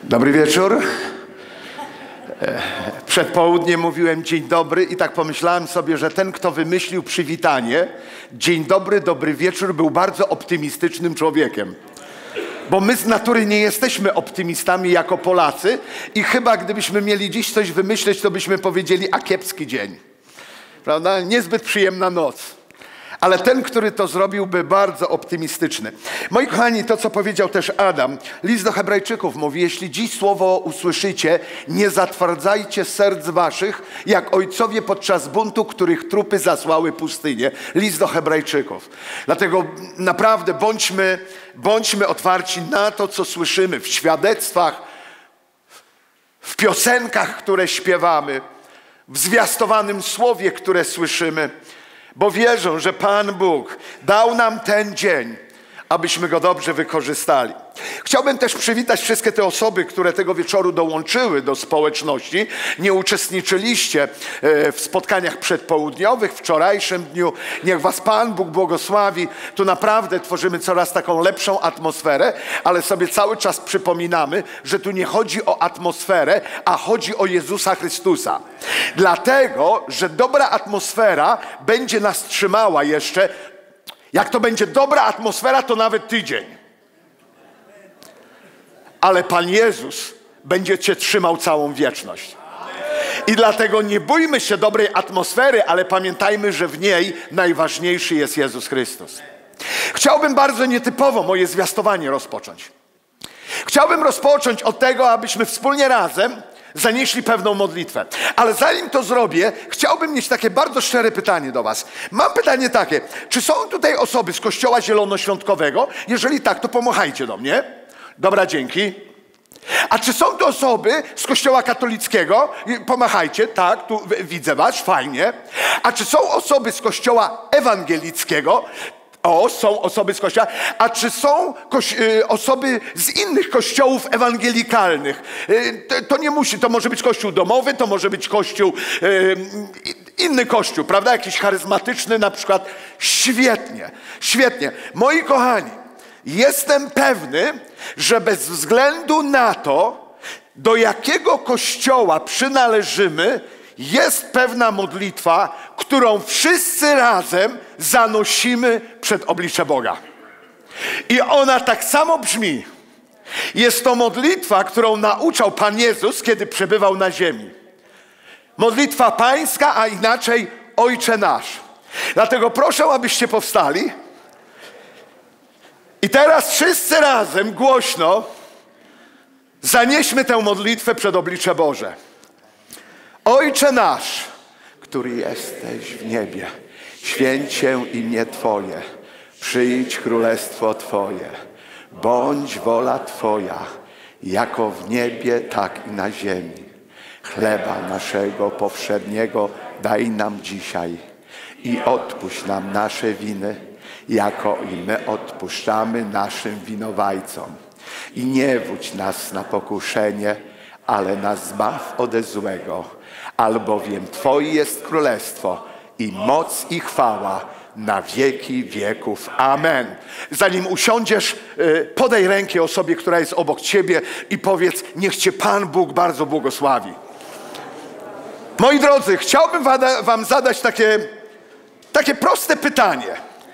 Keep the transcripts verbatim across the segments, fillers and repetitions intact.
Dobry wieczór. Przed południem mówiłem dzień dobry i tak pomyślałem sobie, że ten, kto wymyślił przywitanie dzień dobry, dobry wieczór, był bardzo optymistycznym człowiekiem. Bo my z natury nie jesteśmy optymistami jako Polacy i chyba gdybyśmy mieli dziś coś wymyśleć, to byśmy powiedzieli, a kiepski dzień. Prawda? Niezbyt przyjemna noc. Ale ten, który to zrobił, był bardzo optymistyczny. Moi kochani, to co powiedział też Adam, list do Hebrajczyków mówi, jeśli dziś słowo usłyszycie, nie zatwardzajcie serc waszych, jak ojcowie podczas buntu, których trupy zasłały pustynię. List do Hebrajczyków. Dlatego naprawdę bądźmy, bądźmy otwarci na to, co słyszymy w świadectwach, w piosenkach, które śpiewamy, w zwiastowanym słowie, które słyszymy. Bo wierzą, że Pan Bóg dał nam ten dzień, abyśmy go dobrze wykorzystali. Chciałbym też przywitać wszystkie te osoby, które tego wieczoru dołączyły do społeczności. Nie uczestniczyliście w spotkaniach przedpołudniowych, wczorajszym dniu. Niech was Pan Bóg błogosławi. Tu naprawdę tworzymy coraz taką lepszą atmosferę, ale sobie cały czas przypominamy, że tu nie chodzi o atmosferę, a chodzi o Jezusa Chrystusa. Dlatego, że dobra atmosfera będzie nas trzymała jeszcze. Jak to będzie dobra atmosfera, to nawet tydzień. Ale Pan Jezus będzie cię trzymał całą wieczność. I dlatego nie bójmy się dobrej atmosfery, ale pamiętajmy, że w niej najważniejszy jest Jezus Chrystus. Chciałbym bardzo nietypowo moje zwiastowanie rozpocząć. Chciałbym rozpocząć od tego, abyśmy wspólnie razem zanieśli pewną modlitwę. Ale zanim to zrobię, chciałbym mieć takie bardzo szczere pytanie do was. Mam pytanie takie, czy są tutaj osoby z Kościoła Zielonoświątkowego? Jeżeli tak, to pomachajcie do mnie. Dobra, dzięki. A czy są to osoby z Kościoła Katolickiego? Pomachajcie, tak, tu widzę was, fajnie. A czy są osoby z Kościoła Ewangelickiego? O, są osoby z Kościoła. A czy są y, osoby z innych kościołów ewangelikalnych? Y, to, to nie musi, to może być kościół domowy, to może być kościół, y, inny kościół, prawda? Jakiś charyzmatyczny na przykład. Świetnie, świetnie. Moi kochani, jestem pewny, że bez względu na to, do jakiego kościoła przynależymy, jest pewna modlitwa, którą wszyscy razem zanosimy przed oblicze Boga. I ona tak samo brzmi. Jest to modlitwa, którą nauczał Pan Jezus, kiedy przebywał na ziemi. Modlitwa pańska, a inaczej Ojcze nasz. Dlatego proszę, abyście powstali. I teraz wszyscy razem głośno zanieśmy tę modlitwę przed oblicze Boże. Ojcze nasz, który jesteś w niebie, święć się imię Twoje, przyjdź królestwo Twoje, bądź wola Twoja, jako w niebie, tak i na ziemi. Chleba naszego powszedniego daj nam dzisiaj i odpuść nam nasze winy, jako i my odpuszczamy naszym winowajcom. I nie wódź nas na pokuszenie, ale nas zbaw ode złego. Albowiem Twoje jest królestwo i moc i chwała na wieki wieków. Amen. Zanim usiądziesz, podaj rękę osobie, która jest obok ciebie i powiedz, niech cię Pan Bóg bardzo błogosławi. Moi drodzy, chciałbym wam zadać takie, takie proste pytanie.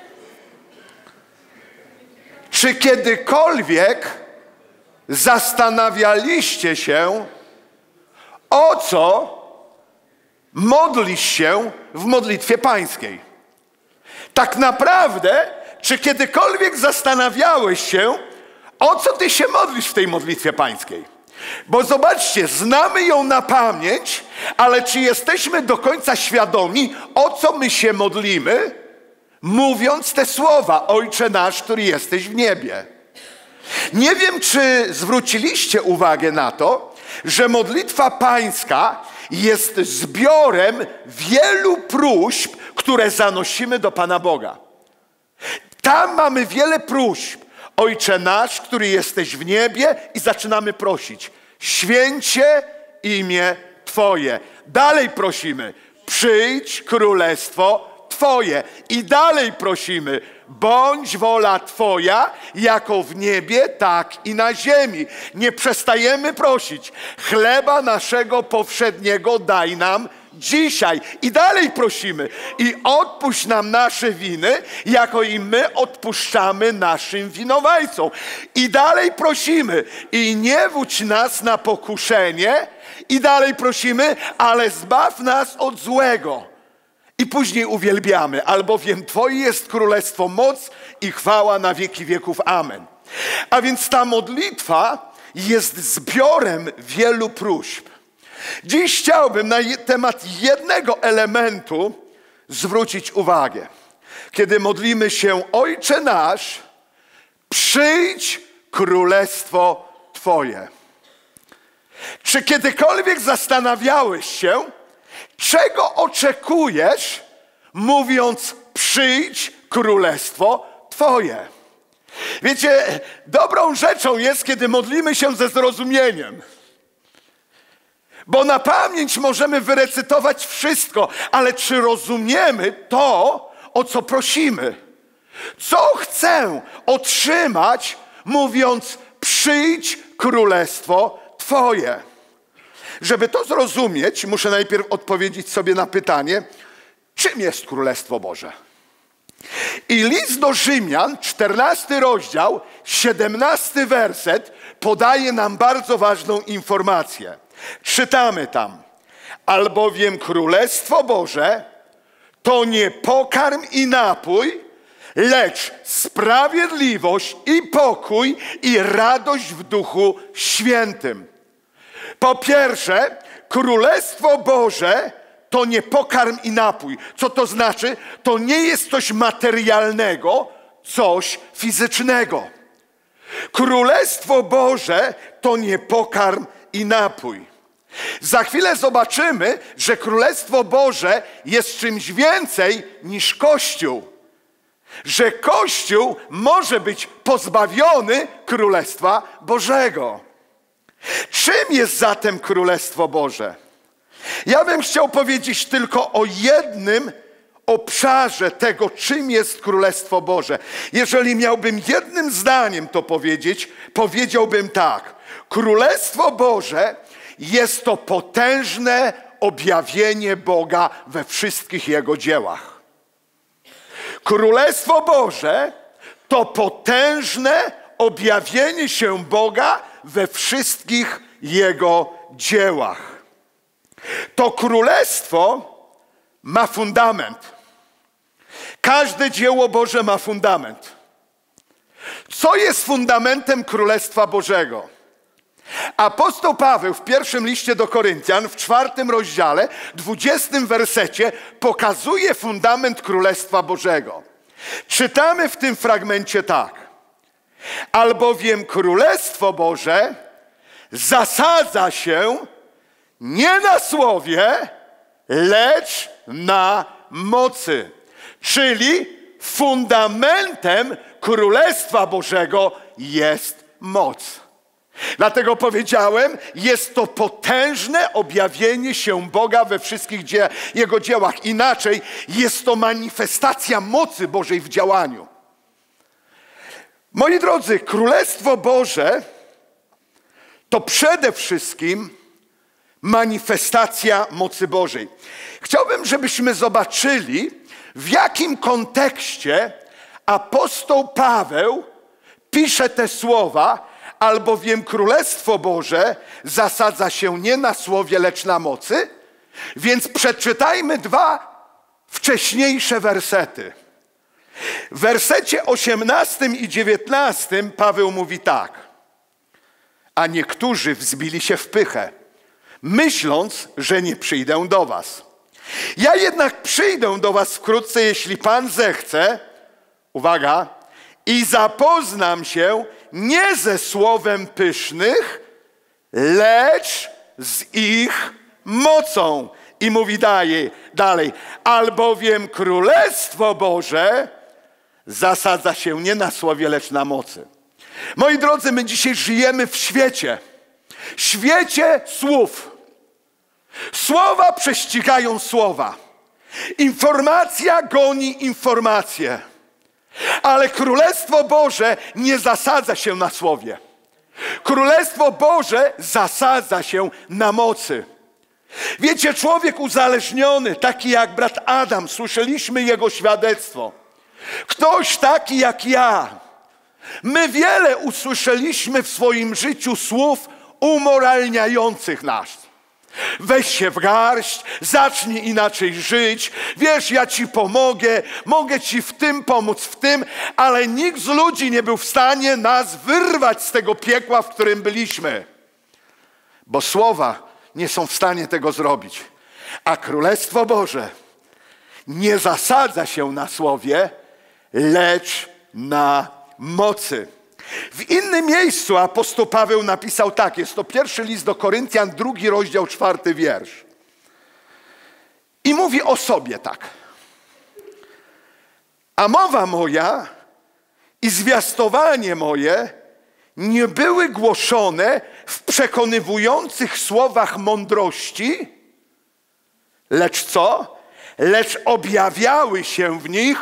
Czy kiedykolwiek zastanawialiście się, o co modlisz się w modlitwie pańskiej? Tak naprawdę, czy kiedykolwiek zastanawiałeś się, o co ty się modlisz w tej modlitwie pańskiej? Bo zobaczcie, znamy ją na pamięć, ale czy jesteśmy do końca świadomi, o co my się modlimy, mówiąc te słowa, Ojcze nasz, który jesteś w niebie? Nie wiem, czy zwróciliście uwagę na to, że modlitwa pańska jest zbiorem wielu próśb, które zanosimy do Pana Boga. Tam mamy wiele próśb. Ojcze nasz, który jesteś w niebie, i zaczynamy prosić. Święć się imię Twoje. Dalej prosimy. Przyjdź królestwo Twoje. I dalej prosimy, bądź wola Twoja, jako w niebie, tak i na ziemi. Nie przestajemy prosić, chleba naszego powszedniego daj nam dzisiaj. I dalej prosimy, i odpuść nam nasze winy, jako i my odpuszczamy naszym winowajcom. I dalej prosimy, i nie wódź nas na pokuszenie. I dalej prosimy, ale zbaw nas od złego. I później uwielbiamy, albowiem Twoje jest królestwo, moc i chwała na wieki wieków. Amen. A więc ta modlitwa jest zbiorem wielu próśb. Dziś chciałbym na temat jednego elementu zwrócić uwagę. Kiedy modlimy się, Ojcze nasz, przyjdź królestwo Twoje. Czy kiedykolwiek zastanawiałeś się, czego oczekujesz, mówiąc przyjdź królestwo Twoje? Wiecie, dobrą rzeczą jest, kiedy modlimy się ze zrozumieniem. Bo na pamięć możemy wyrecytować wszystko, ale czy rozumiemy to, o co prosimy? Co chcę otrzymać, mówiąc przyjdź królestwo Twoje? Żeby to zrozumieć, muszę najpierw odpowiedzieć sobie na pytanie, czym jest Królestwo Boże? I list do Rzymian, czternasty rozdział, siedemnasty werset podaje nam bardzo ważną informację. Czytamy tam, albowiem Królestwo Boże to nie pokarm i napój, lecz sprawiedliwość i pokój i radość w Duchu Świętym. Po pierwsze, Królestwo Boże to nie pokarm i napój. Co to znaczy? To nie jest coś materialnego, coś fizycznego. Królestwo Boże to nie pokarm i napój. Za chwilę zobaczymy, że Królestwo Boże jest czymś więcej niż Kościół. Że Kościół może być pozbawiony Królestwa Bożego. Czym jest zatem Królestwo Boże? Ja bym chciał powiedzieć tylko o jednym obszarze tego, czym jest Królestwo Boże. Jeżeli miałbym jednym zdaniem to powiedzieć, powiedziałbym tak. Królestwo Boże jest to potężne objawienie Boga we wszystkich Jego dziełach. Królestwo Boże to potężne objawienie się Boga we wszystkich Jego dziełach. To królestwo ma fundament. Każde dzieło Boże ma fundament. Co jest fundamentem Królestwa Bożego? Apostoł Paweł w pierwszym liście do Koryntian, w czwartym rozdziale, dwudziestym wersecie pokazuje fundament Królestwa Bożego. Czytamy w tym fragmencie tak. Albowiem Królestwo Boże zasadza się nie na słowie, lecz na mocy. Czyli fundamentem Królestwa Bożego jest moc. Dlatego powiedziałem, jest to potężne objawienie się Boga we wszystkich dzie- Jego dziełach. Inaczej, jest to manifestacja mocy Bożej w działaniu. Moi drodzy, Królestwo Boże to przede wszystkim manifestacja mocy Bożej. Chciałbym, żebyśmy zobaczyli, w jakim kontekście apostoł Paweł pisze te słowa, albowiem Królestwo Boże zasadza się nie na słowie, lecz na mocy. Więc przeczytajmy dwa wcześniejsze wersety. W wersecie osiemnastym i dziewiętnastym Paweł mówi tak. A niektórzy wzbili się w pychę, myśląc, że nie przyjdę do was. Ja jednak przyjdę do was wkrótce, jeśli Pan zechce, uwaga, i zapoznam się nie ze słowem pysznych, lecz z ich mocą. I mówi dalej, dalej, albowiem Królestwo Boże zasadza się nie na słowie, lecz na mocy. Moi drodzy, my dzisiaj żyjemy w świecie, świecie słów. Słowa prześcigają słowa. Informacja goni informację. Ale Królestwo Boże nie zasadza się na słowie. Królestwo Boże zasadza się na mocy. Wiecie, człowiek uzależniony, taki jak brat Adam, słyszeliśmy jego świadectwo. Ktoś taki jak ja. My wiele usłyszeliśmy w swoim życiu słów umoralniających nas. Weź się w garść, zacznij inaczej żyć, wiesz, ja ci pomogę, mogę ci w tym pomóc, w tym, ale nikt z ludzi nie był w stanie nas wyrwać z tego piekła, w którym byliśmy. Bo słowa nie są w stanie tego zrobić. A Królestwo Boże nie zasadza się na słowie, lecz na mocy. W innym miejscu apostoł Paweł napisał tak, jest to pierwszy list do Koryntian, drugi rozdział, czwarty wiersz. I mówi o sobie tak. A mowa moja i zwiastowanie moje nie były głoszone w przekonywujących słowach mądrości, lecz co? Lecz objawiały się w nich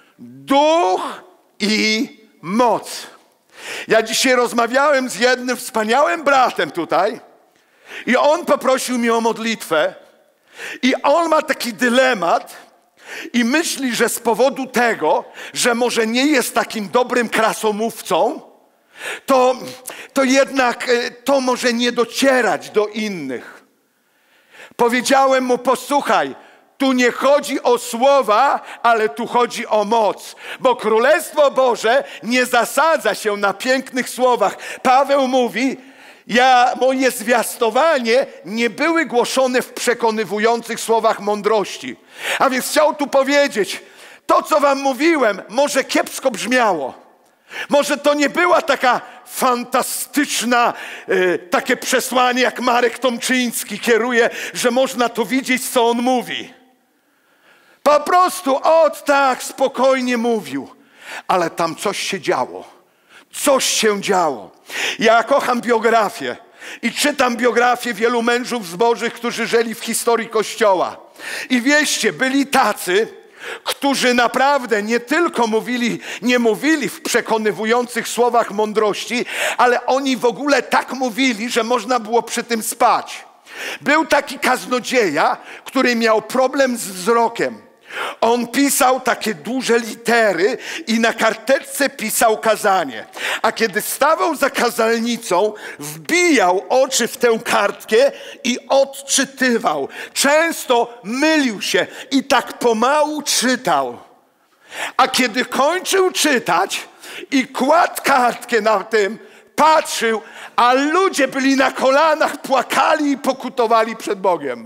duch i moc. Ja dzisiaj rozmawiałem z jednym wspaniałym bratem tutaj i on poprosił mnie o modlitwę i on ma taki dylemat i myśli, że z powodu tego, że może nie jest takim dobrym krasomówcą, to, to jednak to może nie docierać do innych. Powiedziałem mu, posłuchaj, tu nie chodzi o słowa, ale tu chodzi o moc. Bo Królestwo Boże nie zasadza się na pięknych słowach. Paweł mówi, ja, moje zwiastowanie nie były głoszone w przekonywujących słowach mądrości. A więc chciał tu powiedzieć, to co wam mówiłem, może kiepsko brzmiało. Może to nie była taka fantastyczna, y, takie przesłanie, jak Marek Tomczyński kieruje, że można to widzieć, co on mówi. Po prostu, ot tak, spokojnie mówił. Ale tam coś się działo. Coś się działo. Ja kocham biografię i czytam biografię wielu mężów bożych, którzy żyli w historii Kościoła. I wieście, byli tacy, którzy naprawdę nie tylko mówili, nie mówili w przekonywujących słowach mądrości, ale oni w ogóle tak mówili, że można było przy tym spać. Był taki kaznodzieja, który miał problem z wzrokiem. On pisał takie duże litery i na karteczce pisał kazanie. A kiedy stawał za kazalnicą, wbijał oczy w tę kartkę i odczytywał. Często mylił się i tak pomału czytał. A kiedy kończył czytać i kładł kartkę na tym, patrzył, a ludzie byli na kolanach, płakali i pokutowali przed Bogiem.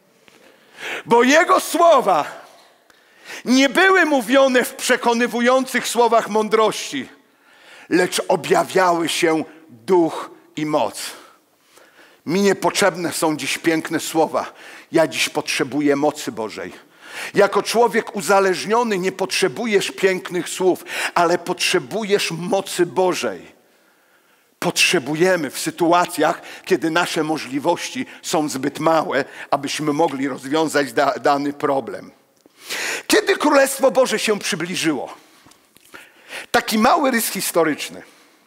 Bo jego słowa nie były mówione w przekonywujących słowach mądrości, lecz objawiały się duch i moc. Mi niepotrzebne są dziś piękne słowa. Ja dziś potrzebuję mocy Bożej. Jako człowiek uzależniony nie potrzebujesz pięknych słów, ale potrzebujesz mocy Bożej. Potrzebujemy w sytuacjach, kiedy nasze możliwości są zbyt małe, abyśmy mogli rozwiązać da- dany problem. Kiedy Królestwo Boże się przybliżyło? Taki mały rys historyczny.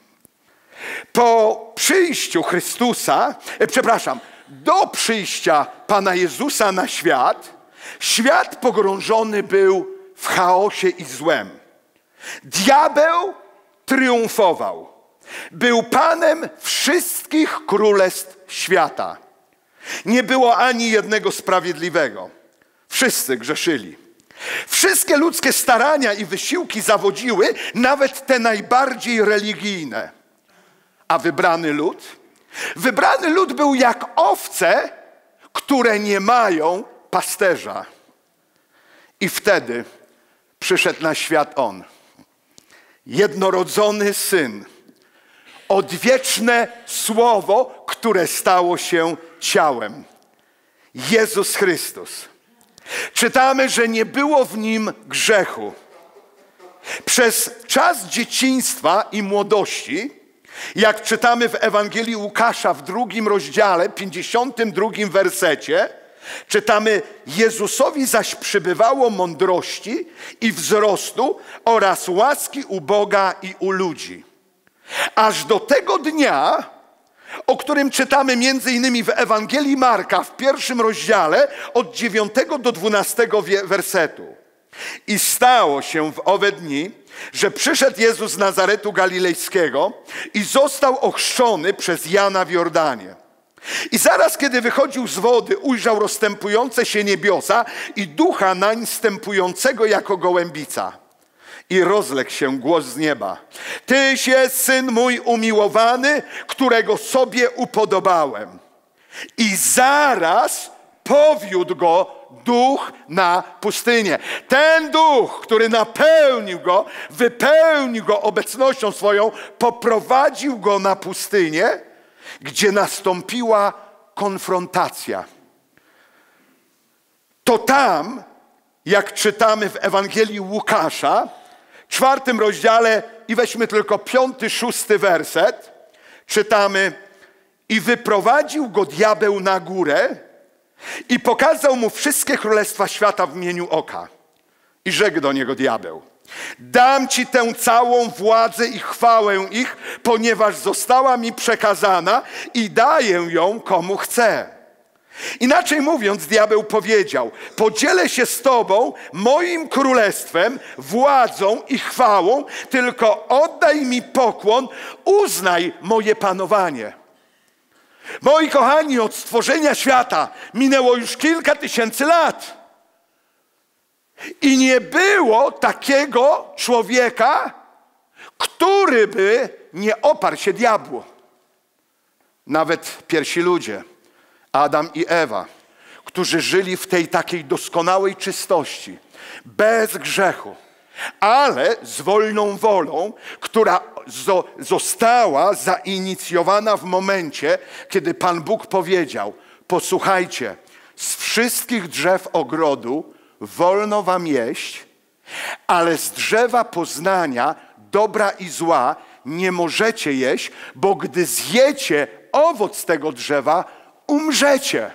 Po przyjściu Chrystusa, e, przepraszam, do przyjścia Pana Jezusa na świat, świat pogrążony był w chaosie i złem. Diabeł triumfował. Był panem wszystkich królestw świata. Nie było ani jednego sprawiedliwego. Wszyscy grzeszyli. Wszystkie ludzkie starania i wysiłki zawodziły, nawet te najbardziej religijne. A wybrany lud? Wybrany lud był jak owce, które nie mają pasterza. I wtedy przyszedł na świat On. Jednorodzony Syn. Odwieczne Słowo, które stało się ciałem. Jezus Chrystus. Czytamy, że nie było w Nim grzechu. Przez czas dzieciństwa i młodości, jak czytamy w Ewangelii Łukasza w drugim rozdziale, pięćdziesiątym drugim wersecie, Czytamy, Jezusowi zaś przybywało mądrości i wzrostu oraz łaski u Boga i u ludzi. Aż do tego dnia, o którym czytamy między innymi w Ewangelii Marka w pierwszym rozdziale od dziewiątego do dwunastego wersetu. I stało się w owe dni, że przyszedł Jezus z Nazaretu Galilejskiego i został ochrzczony przez Jana w Jordanie. I zaraz, kiedy wychodził z wody, ujrzał rozstępujące się niebiosa i ducha nań stępującego jako gołębica. I rozległ się głos z nieba: Tyś jest Syn mój umiłowany, którego sobie upodobałem. I zaraz powiódł go duch na pustynię. Ten duch, który napełnił go, wypełnił go obecnością swoją, poprowadził go na pustynię, gdzie nastąpiła konfrontacja. To tam, jak czytamy w Ewangelii Łukasza, w czwartym rozdziale, i weźmy tylko piąty, szósty werset, czytamy: I wyprowadził go diabeł na górę i pokazał mu wszystkie królestwa świata w mgnieniu oka. I rzekł do niego diabeł: Dam ci tę całą władzę i chwałę ich, ponieważ została mi przekazana i daję ją komu chcę. Inaczej mówiąc, diabeł powiedział: Podzielę się z tobą moim królestwem, władzą i chwałą, tylko oddaj mi pokłon, uznaj moje panowanie. Moi kochani, od stworzenia świata minęło już kilka tysięcy lat. I nie było takiego człowieka, który by nie oparł się diabłu. Nawet pierwsi ludzie, Adam i Ewa, którzy żyli w tej takiej doskonałej czystości, bez grzechu, ale z wolną wolą, która została zainicjowana w momencie, kiedy Pan Bóg powiedział: Posłuchajcie, z wszystkich drzew ogrodu wolno wam jeść, ale z drzewa poznania dobra i zła nie możecie jeść, bo gdy zjecie owoc tego drzewa, umrzecie.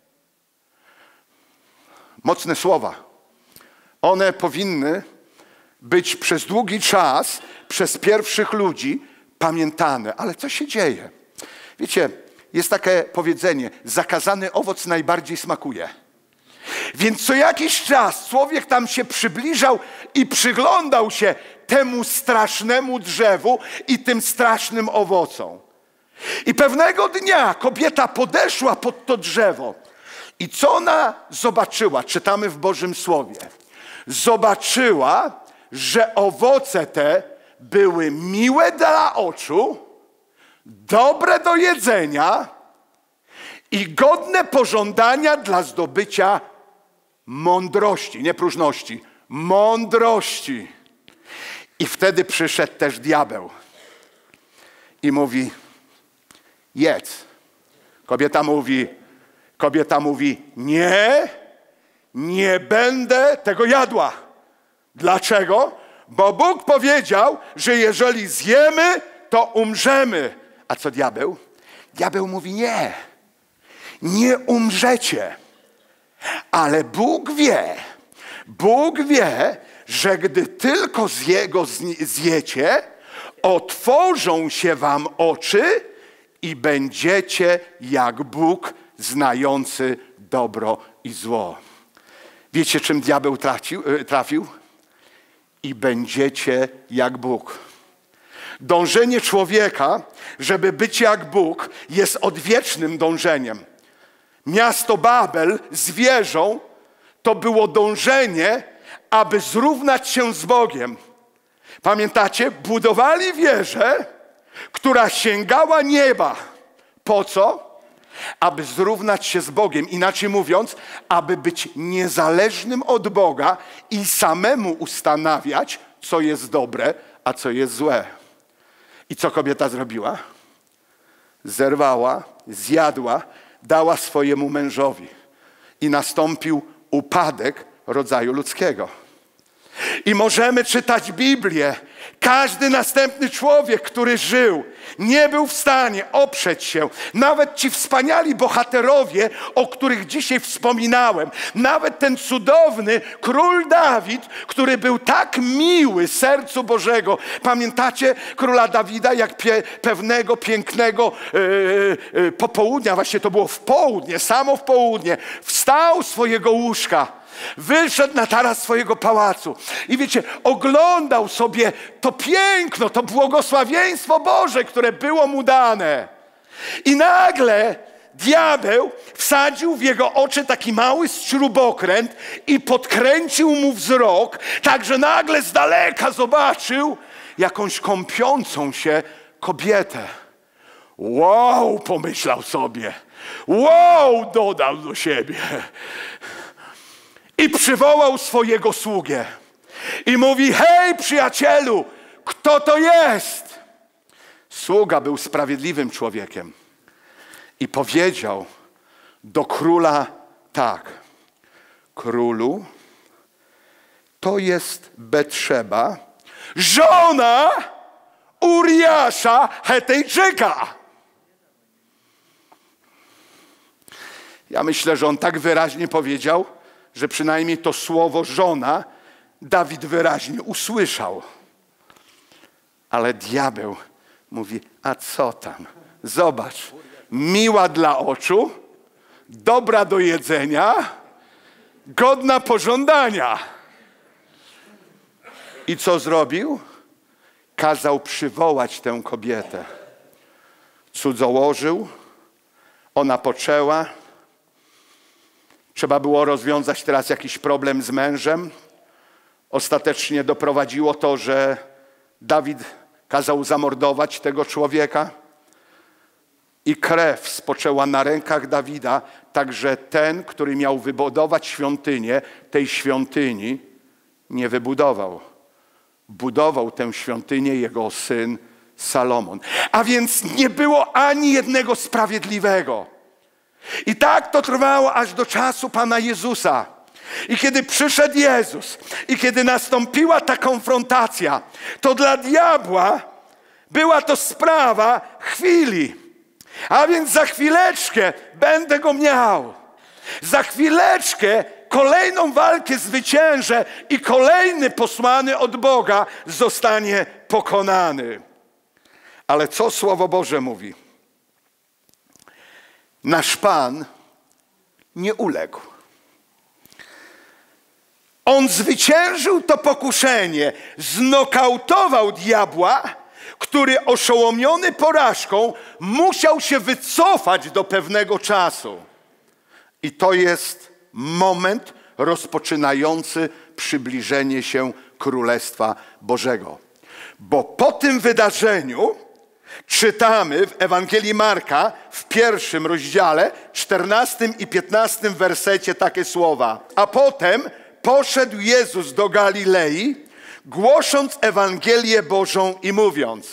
Mocne słowa. One powinny być przez długi czas przez pierwszych ludzi pamiętane. Ale co się dzieje? Wiecie, jest takie powiedzenie: zakazany owoc najbardziej smakuje. Więc co jakiś czas człowiek tam się przybliżał i przyglądał się temu strasznemu drzewu i tym strasznym owocom. I pewnego dnia kobieta podeszła pod to drzewo. I co ona zobaczyła? Czytamy w Bożym Słowie. Zobaczyła, że owoce te były miłe dla oczu, dobre do jedzenia i godne pożądania dla zdobycia mądrości, nie próżności, mądrości. I wtedy przyszedł też diabeł i mówi: jedz. Kobieta mówi, kobieta mówi: nie, nie będę tego jadła. Dlaczego? Bo Bóg powiedział, że jeżeli zjemy, to umrzemy. A co diabeł? Diabeł mówi: nie, nie umrzecie. Ale Bóg wie, Bóg wie, że gdy tylko z Jego zjecie, otworzą się wam oczy i będziecie jak Bóg, znający dobro i zło. Wiecie, czym diabeł trafił? trafił? I będziecie jak Bóg. Dążenie człowieka, żeby być jak Bóg, jest odwiecznym dążeniem. Miasto Babel z wieżą to było dążenie, aby zrównać się z Bogiem. Pamiętacie? Budowali wieżę, która sięgała nieba. Po co? Aby zrównać się z Bogiem. Inaczej mówiąc, aby być niezależnym od Boga i samemu ustanawiać, co jest dobre, a co jest złe. I co kobieta zrobiła? Zerwała, zjadła, dała swojemu mężowi. I nastąpił upadek rodzaju ludzkiego. I możemy czytać Biblię Każdy następny człowiek, który żył, nie był w stanie oprzeć się. Nawet ci wspaniali bohaterowie, o których dzisiaj wspominałem. Nawet ten cudowny król Dawid, który był tak miły sercu Bożego. Pamiętacie króla Dawida, jak pie, pewnego pięknego yy, yy, popołudnia, właśnie to było w południe, samo w południe, wstał z swojego łóżka. Wyszedł na taras swojego pałacu i wiecie, oglądał sobie to piękno, to błogosławieństwo Boże, które było mu dane. I nagle diabeł wsadził w jego oczy taki mały śrubokręt i podkręcił mu wzrok, tak że nagle z daleka zobaczył jakąś kąpiącą się kobietę. Wow, pomyślał sobie. Wow, dodał do siebie. I przywołał swojego sługę. I mówi, hej przyjacielu, kto to jest? Sługa był sprawiedliwym człowiekiem. I powiedział do króla tak. Królu, to jest Betszeba, żona Uriasza Hetejczyka. Ja myślę, że on tak wyraźnie powiedział, że przynajmniej to słowo żona Dawid wyraźnie usłyszał. Ale diabeł mówi, a co tam? Zobacz, miła dla oczu, dobra do jedzenia, godna pożądania. I co zrobił? Kazał przywołać tę kobietę. Cudzołożył, ona poczęła. Trzeba było rozwiązać teraz jakiś problem z mężem. Ostatecznie doprowadziło to, że Dawid kazał zamordować tego człowieka i krew spoczęła na rękach Dawida, tak że ten, który miał wybudować świątynię, tej świątyni nie wybudował. Budował tę świątynię jego syn Salomon. A więc nie było ani jednego sprawiedliwego. I tak to trwało aż do czasu Pana Jezusa. I kiedy przyszedł Jezus i kiedy nastąpiła ta konfrontacja, to dla diabła była to sprawa chwili. A więc za chwileczkę będę go miał. Za chwileczkę kolejną walkę zwyciężę i kolejny posłany od Boga zostanie pokonany. Ale co Słowo Boże mówi? Nasz Pan nie uległ. On zwyciężył to pokuszenie, znokautował diabła, który oszołomiony porażką musiał się wycofać do pewnego czasu. I to jest moment rozpoczynający przybliżenie się Królestwa Bożego. Bo po tym wydarzeniu czytamy w Ewangelii Marka w pierwszym rozdziale, czternastym i piętnastym wersecie takie słowa. A potem poszedł Jezus do Galilei, głosząc Ewangelię Bożą i mówiąc: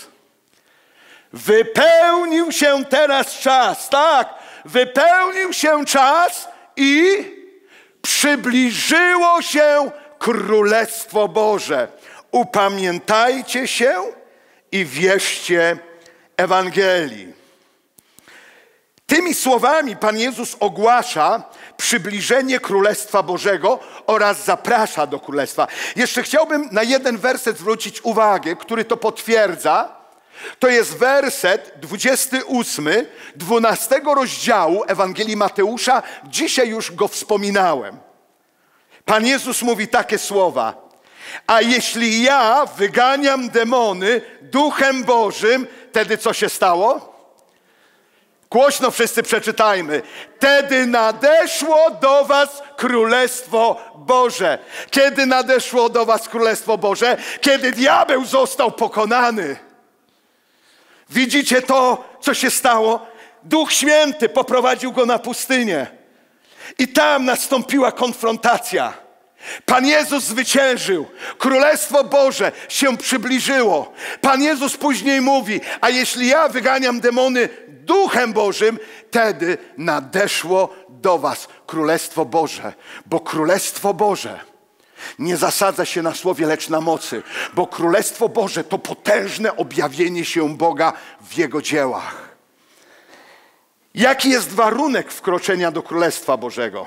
wypełnił się teraz czas, tak, wypełnił się czas i przybliżyło się Królestwo Boże. Upamiętajcie się i wierzcie Ewangelii. Tymi słowami Pan Jezus ogłasza przybliżenie Królestwa Bożego oraz zaprasza do Królestwa. Jeszcze chciałbym na jeden werset zwrócić uwagę, który to potwierdza. To jest werset dwudziesty ósmy, dwunastego rozdziału Ewangelii Mateusza. Dzisiaj już go wspominałem. Pan Jezus mówi takie słowa: a jeśli ja wyganiam demony Duchem Bożym, wtedy co się stało? Głośno wszyscy przeczytajmy. Wtedy nadeszło do was Królestwo Boże. Kiedy nadeszło do was Królestwo Boże? Kiedy diabeł został pokonany. Widzicie to, co się stało? Duch Święty poprowadził go na pustynię. I tam nastąpiła konfrontacja. Pan Jezus zwyciężył. Królestwo Boże się przybliżyło. Pan Jezus później mówi: a jeśli ja wyganiam demony Duchem Bożym, wtedy nadeszło do was Królestwo Boże. Bo Królestwo Boże Nie zasadza się na słowie, lecz na mocy, bo Królestwo Boże to potężne objawienie się Boga w Jego dziełach. Jaki jest warunek wkroczenia do Królestwa Bożego?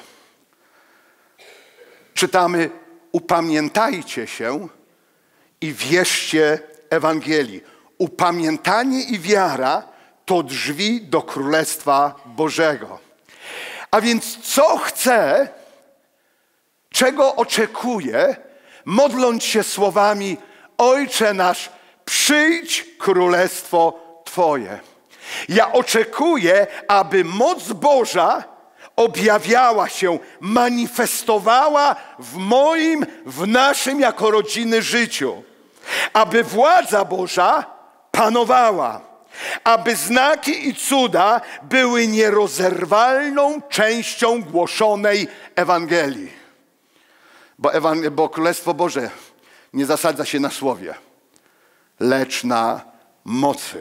Czytamy: upamiętajcie się i wierzcie Ewangelii. Upamiętanie i wiara to drzwi do Królestwa Bożego. A więc co chcę, czego oczekuję, modląc się słowami: Ojcze nasz, przyjdź Królestwo Twoje. Ja oczekuję, aby moc Boża objawiała się, manifestowała w moim, w naszym jako rodziny życiu. Aby władza Boża panowała. Aby znaki i cuda były nierozerwalną częścią głoszonej Ewangelii. Bo, Ewang- bo Królestwo Boże nie zasadza się na słowie, lecz na mocy.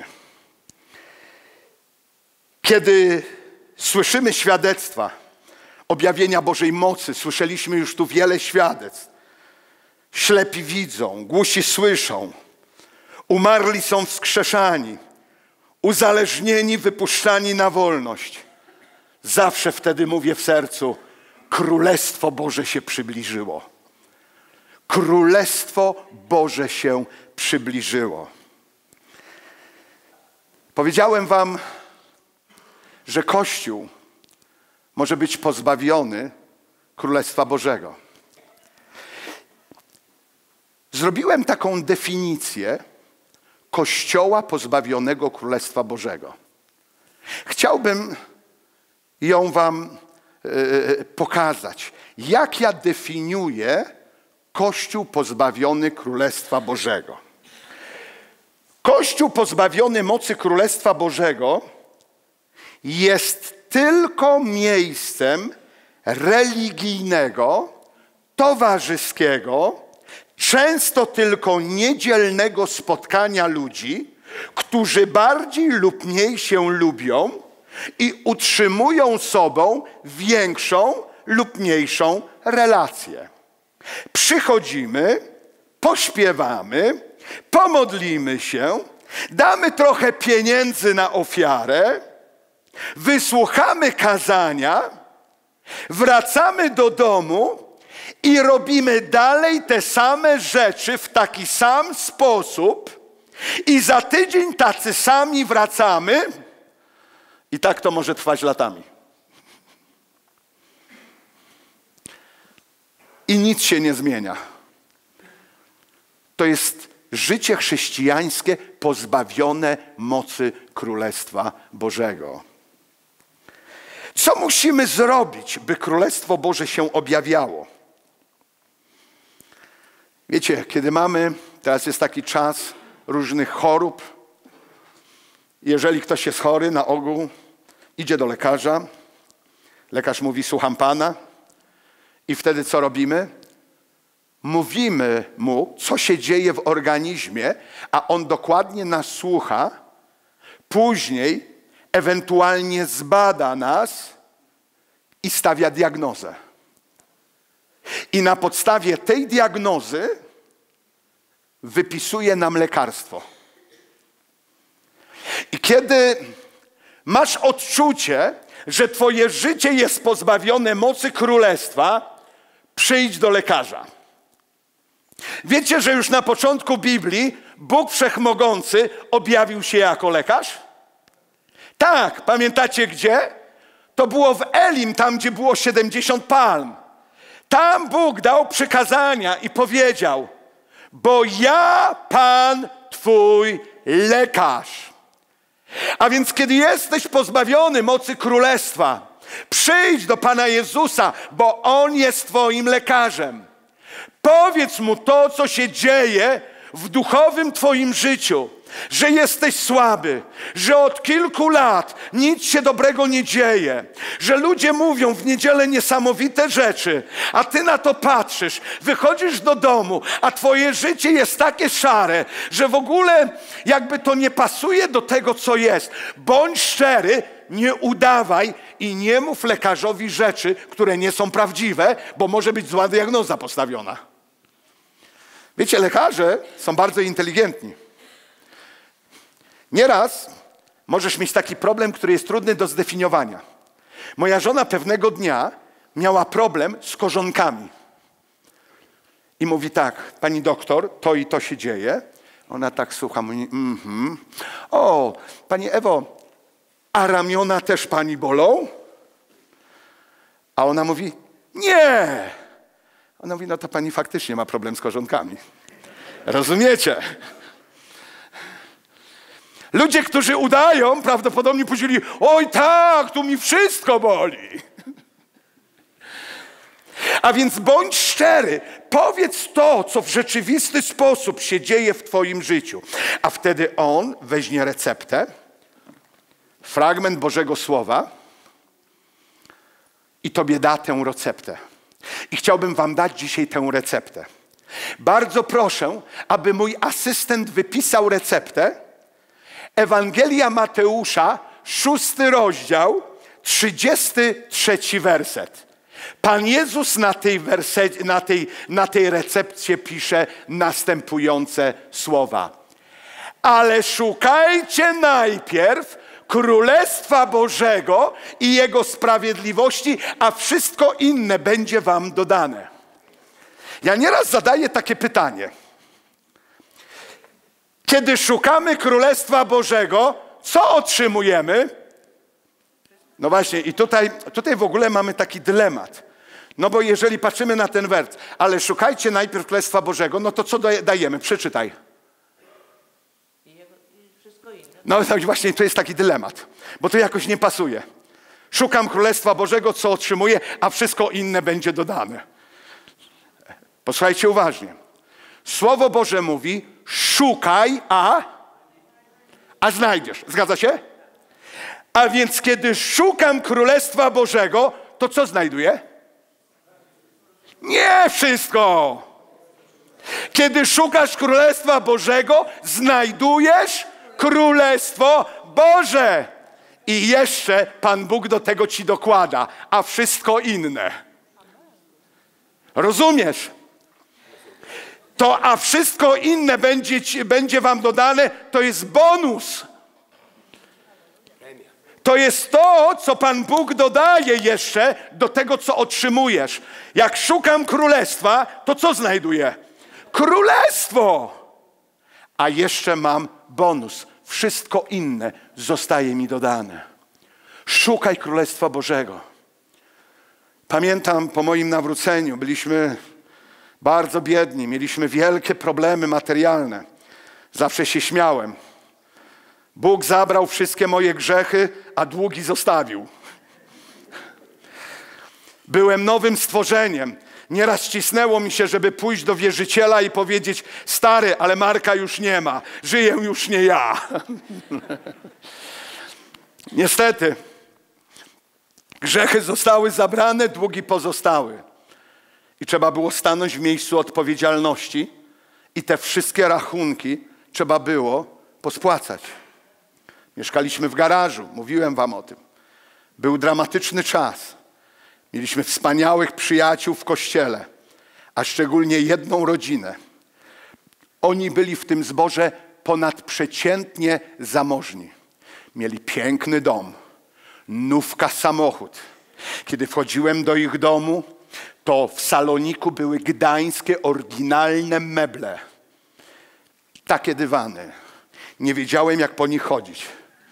Kiedy słyszymy świadectwa objawienia Bożej mocy, słyszeliśmy już tu wiele świadectw. Ślepi widzą, głusi słyszą, umarli są wskrzeszani, uzależnieni, wypuszczani na wolność. Zawsze wtedy mówię w sercu: Królestwo Boże się przybliżyło. Królestwo Boże się przybliżyło. Powiedziałem wam, że Kościół może być pozbawiony Królestwa Bożego. Zrobiłem taką definicję Kościoła pozbawionego Królestwa Bożego. Chciałbym ją wam yy, pokazać, jak ja definiuję Kościół pozbawiony Królestwa Bożego. Kościół pozbawiony mocy Królestwa Bożego jest tylko miejscem religijnego, towarzyskiego, często tylko niedzielnego spotkania ludzi, którzy bardziej lub mniej się lubią i utrzymują sobą większą lub mniejszą relację. Przychodzimy, pośpiewamy, pomodlimy się, damy trochę pieniędzy na ofiarę, wysłuchamy kazania, wracamy do domu i robimy dalej te same rzeczy w taki sam sposób i za tydzień tacy sami wracamy i tak to może trwać latami. I nic się nie zmienia. To jest życie chrześcijańskie pozbawione mocy Królestwa Bożego. Co musimy zrobić, by Królestwo Boże się objawiało? Wiecie, kiedy mamy, teraz jest taki czas różnych chorób. Jeżeli ktoś jest chory, na ogół idzie do lekarza. Lekarz mówi: słucham pana. I wtedy co robimy? Mówimy mu, co się dzieje w organizmie, a on dokładnie nas słucha. Później ewentualnie zbada nas i stawia diagnozę. I na podstawie tej diagnozy wypisuje nam lekarstwo. I kiedy masz odczucie, że twoje życie jest pozbawione mocy Królestwa, przyjdź do lekarza. Wiecie, że już na początku Biblii Bóg Wszechmogący objawił się jako lekarz? Tak, pamiętacie gdzie? To było w Elim, tam gdzie było siedemdziesiąt palm. Tam Bóg dał przykazania i powiedział: bo ja, Pan Twój lekarz. A więc kiedy jesteś pozbawiony mocy Królestwa, przyjdź do Pana Jezusa, bo On jest Twoim lekarzem. Powiedz Mu to, co się dzieje w duchowym Twoim życiu. Że jesteś słaby, że od kilku lat nic się dobrego nie dzieje, że ludzie mówią w niedzielę niesamowite rzeczy, a ty na to patrzysz, wychodzisz do domu, a twoje życie jest takie szare, że w ogóle jakby to nie pasuje do tego, co jest. Bądź szczery, nie udawaj i nie mów lekarzowi rzeczy, które nie są prawdziwe, bo może być zła diagnoza postawiona. Wiecie, lekarze są bardzo inteligentni. Nieraz możesz mieć taki problem, który jest trudny do zdefiniowania. Moja żona pewnego dnia miała problem z korzonkami. I mówi tak, pani doktor, to i to się dzieje. Ona tak słucha, mówi, mm-hmm. O, pani Ewo, a ramiona też pani bolą? A ona mówi, nie. Ona mówi, no to pani faktycznie ma problem z korzonkami. Rozumiecie? Ludzie, którzy udają, prawdopodobnie powiedzieli, oj tak, tu mi wszystko boli. A więc bądź szczery, powiedz to, co w rzeczywisty sposób się dzieje w twoim życiu. A wtedy on weźmie receptę, fragment Bożego Słowa i tobie da tę receptę. I chciałbym wam dać dzisiaj tę receptę. Bardzo proszę, aby mój asystent wypisał receptę. Ewangelia Mateusza, szósty rozdział, trzydziesty trzeci werset. Pan Jezus na tej, werset, na tej, na tej recepcie pisze następujące słowa. Ale szukajcie najpierw Królestwa Bożego i Jego sprawiedliwości, a wszystko inne będzie wam dodane. Ja nieraz zadaję takie pytanie. Kiedy szukamy Królestwa Bożego, co otrzymujemy? No właśnie, i tutaj, tutaj w ogóle mamy taki dylemat. No bo jeżeli patrzymy na ten wers, ale szukajcie najpierw Królestwa Bożego, no to co dajemy? Przeczytaj. No właśnie, to jest taki dylemat, bo to jakoś nie pasuje. Szukam Królestwa Bożego, co otrzymuję, a wszystko inne będzie dodane. Posłuchajcie uważnie. Słowo Boże mówi, szukaj, a, a znajdziesz. Zgadza się? A więc kiedy szukam Królestwa Bożego, to co znajduję? Nie wszystko. Kiedy szukasz Królestwa Bożego, znajdujesz Królestwo Boże. I jeszcze Pan Bóg do tego ci dokłada, a wszystko inne. Rozumiesz? To a wszystko inne będzie, ci, będzie wam dodane, to jest bonus. To jest to, co Pan Bóg dodaje jeszcze do tego, co otrzymujesz. Jak szukam królestwa, to co znajduję? Królestwo! A jeszcze mam bonus. Wszystko inne zostaje mi dodane. Szukaj Królestwa Bożego. Pamiętam po moim nawróceniu, byliśmy bardzo biedni, mieliśmy wielkie problemy materialne. Zawsze się śmiałem. Bóg zabrał wszystkie moje grzechy, a długi zostawił. Byłem nowym stworzeniem. Nieraz cisnęło mi się, żeby pójść do wierzyciela i powiedzieć, stary, ale Marka już nie ma, żyję już nie ja. Niestety, grzechy zostały zabrane, długi pozostały. I trzeba było stanąć w miejscu odpowiedzialności i te wszystkie rachunki trzeba było pospłacać. Mieszkaliśmy w garażu, mówiłem wam o tym. Był dramatyczny czas. Mieliśmy wspaniałych przyjaciół w kościele, a szczególnie jedną rodzinę. Oni byli w tym zborze ponadprzeciętnie zamożni. Mieli piękny dom, nówka samochód. Kiedy wchodziłem do ich domu, to w saloniku były gdańskie, oryginalne meble. Takie dywany. Nie wiedziałem, jak po nich chodzić.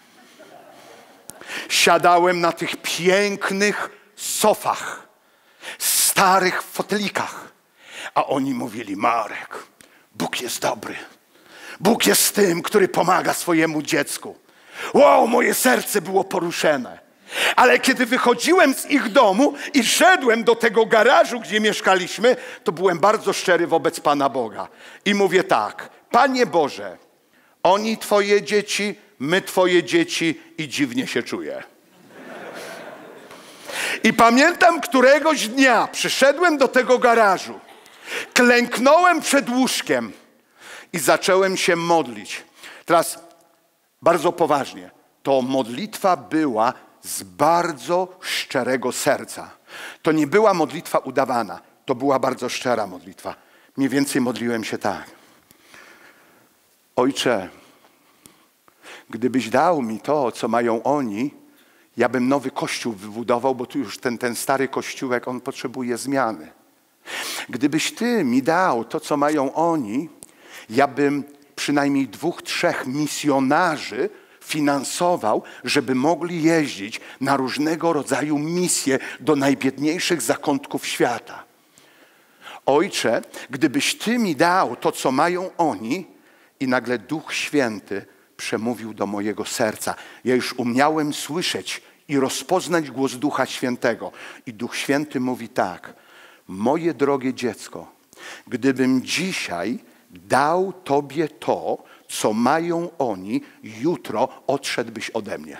Siadałem na tych pięknych sofach, starych fotelikach. A oni mówili, Marek, Bóg jest dobry. Bóg jest tym, który pomaga swojemu dziecku. Wow, moje serce było poruszone. Ale kiedy wychodziłem z ich domu i szedłem do tego garażu, gdzie mieszkaliśmy, to byłem bardzo szczery wobec Pana Boga. I mówię tak, Panie Boże, oni Twoje dzieci, my Twoje dzieci i dziwnie się czuję. I pamiętam któregoś dnia przyszedłem do tego garażu, klęknąłem przed łóżkiem i zacząłem się modlić. Teraz bardzo poważnie, to modlitwa była z bardzo szczerego serca. To nie była modlitwa udawana, to była bardzo szczera modlitwa. mniej więcej modliłem się tak. Ojcze, gdybyś dał mi to, co mają oni, ja bym nowy kościół wybudował, bo tu już ten, ten stary kościółek, on potrzebuje zmiany. Gdybyś Ty mi dał to, co mają oni, ja bym przynajmniej dwóch, trzech misjonarzy finansował, żeby mogli jeździć na różnego rodzaju misje do najbiedniejszych zakątków świata. Ojcze, gdybyś Ty mi dał to, co mają oni, i nagle Duch Święty przemówił do mojego serca. Ja już umiałem słyszeć i rozpoznać głos Ducha Świętego. I Duch Święty mówi tak: moje drogie dziecko, gdybym dzisiaj dał Tobie to, co mają oni, jutro odszedłbyś ode mnie.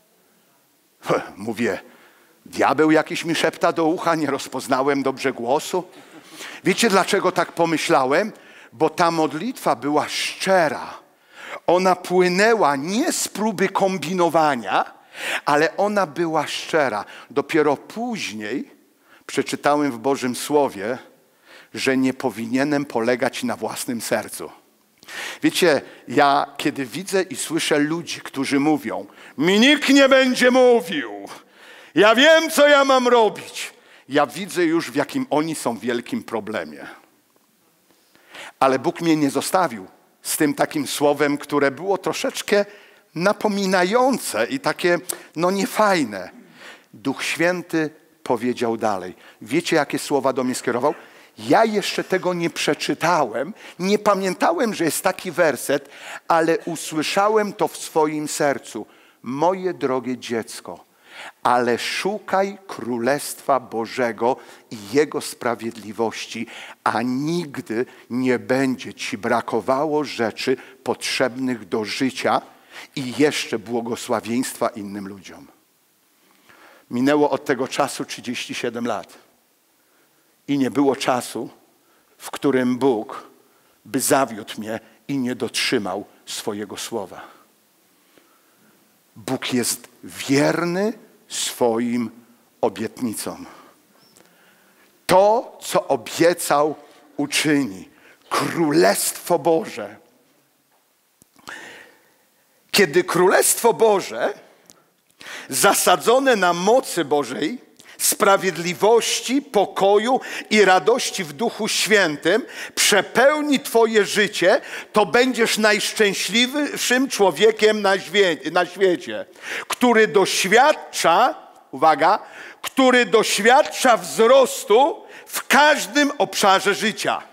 Mówię, diabeł jakiś mi szepta do ucha, nie rozpoznałem dobrze głosu. Wiecie, dlaczego tak pomyślałem? Bo ta modlitwa była szczera. Ona płynęła nie z próby kombinowania, ale ona była szczera. Dopiero później przeczytałem w Bożym Słowie, że nie powinienem polegać na własnym sercu. Wiecie, ja kiedy widzę i słyszę ludzi, którzy mówią, mi nikt nie będzie mówił, ja wiem, co ja mam robić. Ja widzę już, w jakim oni są wielkim problemie. Ale Bóg mnie nie zostawił z tym takim słowem, które było troszeczkę napominające i takie, no niefajne. Duch Święty powiedział dalej. Wiecie, jakie słowa do mnie skierował? Ja jeszcze tego nie przeczytałem, nie pamiętałem, że jest taki werset, ale usłyszałem to w swoim sercu. Moje drogie dziecko, ale szukaj Królestwa Bożego i Jego sprawiedliwości, a nigdy nie będzie ci brakowało rzeczy potrzebnych do życia i jeszcze błogosławieństwa innym ludziom. Minęło od tego czasu trzydzieści siedem lat. I nie było czasu, w którym Bóg by zawiódł mnie i nie dotrzymał swojego słowa. Bóg jest wierny swoim obietnicom. To, co obiecał, uczyni. Królestwo Boże. Kiedy Królestwo Boże, zasadzone na mocy Bożej, sprawiedliwości, pokoju i radości w Duchu Świętym przepełni Twoje życie, to będziesz najszczęśliwszym człowiekiem na, świe- na świecie, który doświadcza, uwaga, który doświadcza wzrostu w każdym obszarze życia.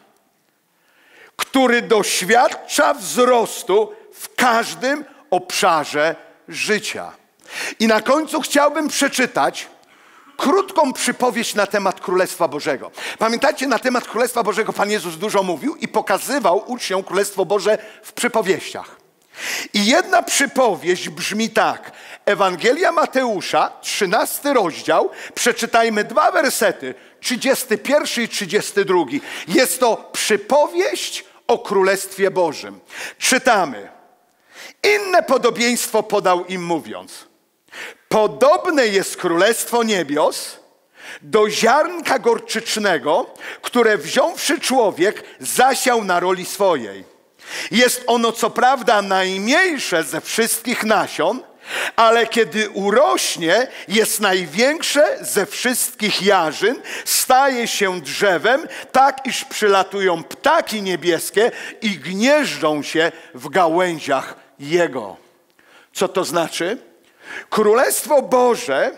Który doświadcza wzrostu w każdym obszarze życia. I na końcu chciałbym przeczytać krótką przypowieść na temat Królestwa Bożego. Pamiętacie, na temat Królestwa Bożego Pan Jezus dużo mówił i pokazywał uczniom Królestwo Boże w przypowieściach. I jedna przypowieść brzmi tak. Ewangelia Mateusza, trzynasty rozdział, przeczytajmy dwa wersety, trzydziesty pierwszy i trzydziesty drugi. Jest to przypowieść o Królestwie Bożym. Czytamy. Inne podobieństwo podał im mówiąc. Podobne jest Królestwo Niebios do ziarnka gorczycznego, które wziąwszy człowiek, zasiał na roli swojej. Jest ono co prawda najmniejsze ze wszystkich nasion, ale kiedy urośnie, jest największe ze wszystkich jarzyn, staje się drzewem, tak iż przylatują ptaki niebieskie i gnieżdżą się w gałęziach jego. Co to znaczy? Królestwo Boże,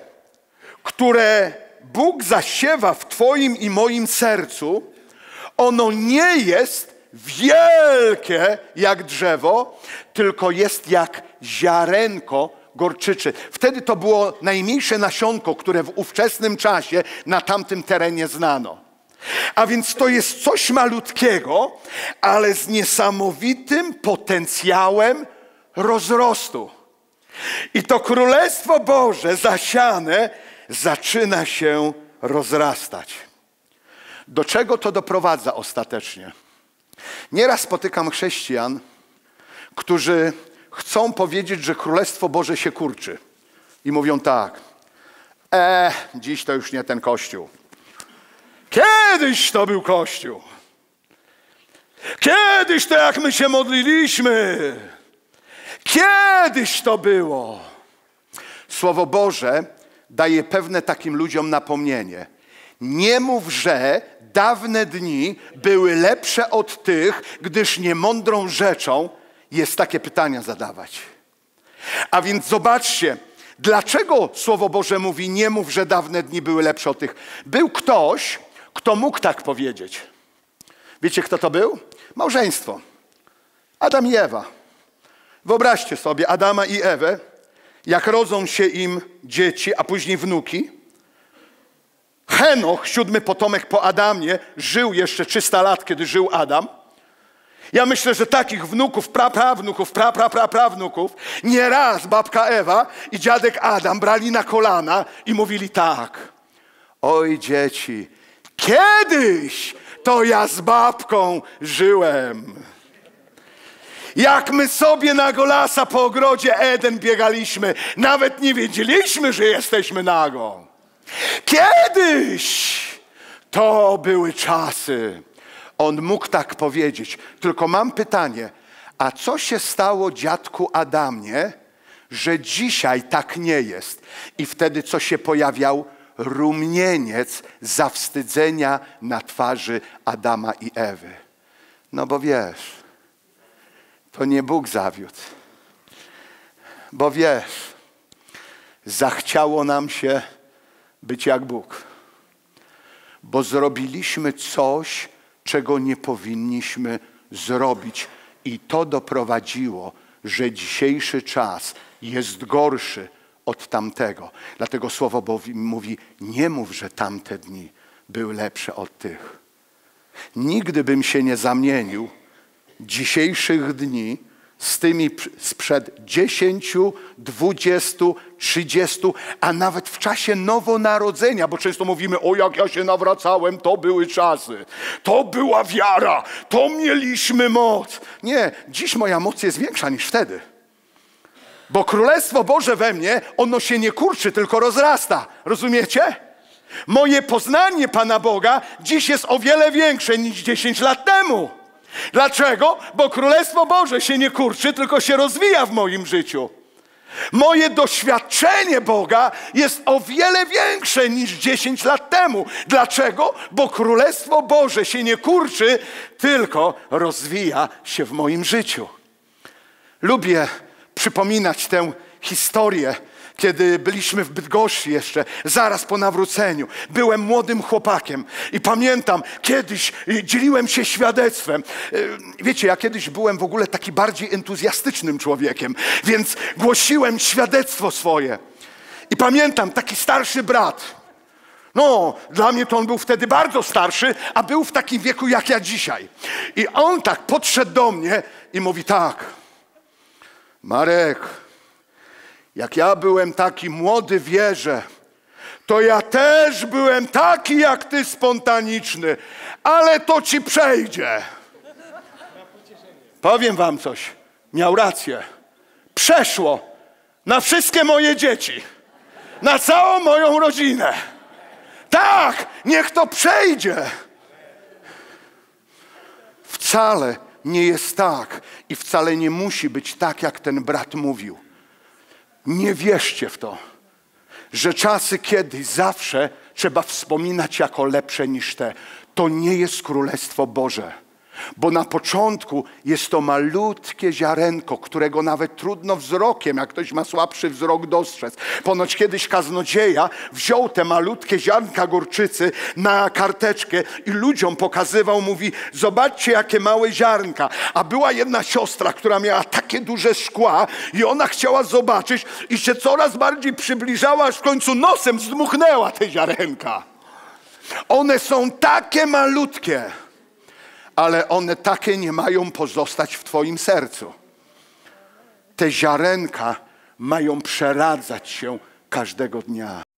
które Bóg zasiewa w Twoim i moim sercu, ono nie jest wielkie jak drzewo, tylko jest jak ziarenko gorczyczy. Wtedy to było najmniejsze nasionko, które w ówczesnym czasie na tamtym terenie znano. A więc to jest coś malutkiego, ale z niesamowitym potencjałem rozrostu. I to Królestwo Boże zasiane zaczyna się rozrastać. Do czego to doprowadza ostatecznie? Nieraz spotykam chrześcijan, którzy chcą powiedzieć, że Królestwo Boże się kurczy. I mówią tak, e, dziś to już nie ten Kościół. Kiedyś to był Kościół. Kiedyś to jak my się modliliśmy. Kiedyś to było. Słowo Boże daje pewne takim ludziom napomnienie. Nie mów, że dawne dni były lepsze od tych, gdyż niemądrą rzeczą jest takie pytania zadawać. A więc zobaczcie, dlaczego Słowo Boże mówi nie mów, że dawne dni były lepsze od tych. Był ktoś, kto mógł tak powiedzieć. Wiecie, kto to był? Małżeństwo. Adam i Ewa. Wyobraźcie sobie Adama i Ewę, jak rodzą się im dzieci, a później wnuki. Henoch, siódmy potomek po Adamie, żył jeszcze trzysta lat, kiedy żył Adam. Ja myślę, że takich wnuków, praprawnuków, praprapraprawnuk nieraz babka Ewa i dziadek Adam brali na kolana i mówili tak. Oj dzieci, kiedyś to ja z babką żyłem. Jak my sobie na golasa po ogrodzie Eden biegaliśmy, nawet nie wiedzieliśmy, że jesteśmy nago. Kiedyś to były czasy. On mógł tak powiedzieć. Tylko mam pytanie, a co się stało dziadku Adamie, że dzisiaj tak nie jest? I wtedy co się pojawiał? Rumieniec zawstydzenia na twarzy Adama i Ewy. No bo wiesz, to nie Bóg zawiódł. Bo wiesz, zachciało nam się być jak Bóg. Bo zrobiliśmy coś, czego nie powinniśmy zrobić. I to doprowadziło, że dzisiejszy czas jest gorszy od tamtego. Dlatego Słowo Boże mówi, nie mów, że tamte dni były lepsze od tych. Nigdy bym się nie zamienił dzisiejszych dni z tymi sprzed dziesięciu, dwudziestu, trzydziestu, a nawet w czasie nowonarodzenia, bo często mówimy, o jak ja się nawracałem, to były czasy, to była wiara, to mieliśmy moc. Nie, dziś moja moc jest większa niż wtedy. Bo Królestwo Boże we mnie, ono się nie kurczy, tylko rozrasta. Rozumiecie? Moje poznanie Pana Boga dziś jest o wiele większe niż dziesięć lat temu. Dlaczego? Bo Królestwo Boże się nie kurczy, tylko się rozwija w moim życiu. Moje doświadczenie Boga jest o wiele większe niż dziesięć lat temu. Dlaczego? Bo Królestwo Boże się nie kurczy, tylko rozwija się w moim życiu. Lubię przypominać tę historię, kiedy byliśmy w Bydgoszczy jeszcze, zaraz po nawróceniu. Byłem młodym chłopakiem i pamiętam, kiedyś dzieliłem się świadectwem. Wiecie, ja kiedyś byłem w ogóle taki bardziej entuzjastycznym człowiekiem, więc głosiłem świadectwo swoje. I pamiętam, taki starszy brat, no, dla mnie to on był wtedy bardzo starszy, a był w takim wieku jak ja dzisiaj. I on tak podszedł do mnie i mówi tak, Marek, jak ja byłem taki młody w wierze, to ja też byłem taki jak ty spontaniczny, ale to ci przejdzie. Powiem wam coś, miał rację. Przeszło na wszystkie moje dzieci, na całą moją rodzinę. Tak, niech to przejdzie. Wcale nie jest tak i wcale nie musi być tak, jak ten brat mówił. Nie wierzcie w to, że czasy kiedyś zawsze trzeba wspominać jako lepsze niż te. To nie jest Królestwo Boże. Bo na początku jest to malutkie ziarenko, którego nawet trudno wzrokiem, jak ktoś ma słabszy wzrok, dostrzec. Ponoć kiedyś kaznodzieja wziął te malutkie ziarnka gorczycy na karteczkę i ludziom pokazywał, mówi, zobaczcie jakie małe ziarnka. A była jedna siostra, która miała takie duże szkła i ona chciała zobaczyć i się coraz bardziej przybliżała, aż w końcu nosem zdmuchnęła te ziarenka. One są takie malutkie, ale one takie nie mają pozostać w twoim sercu. Te ziarenka mają przeradzać się każdego dnia.